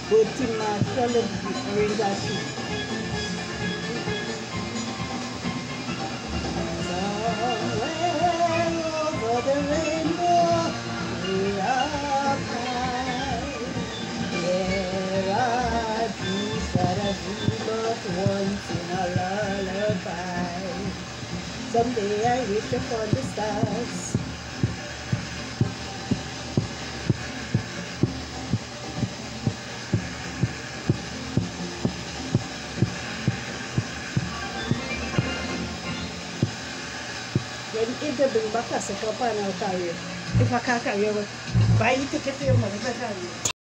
Botima Regati. Somewhere over the rainbow, we are high. There are dreams that I dream of once in a lullaby. Someday I wish upon the stars. If they bring back a second pan, I'll carry it. If I can't carry it, buy the ticket for your money, I'll carry it.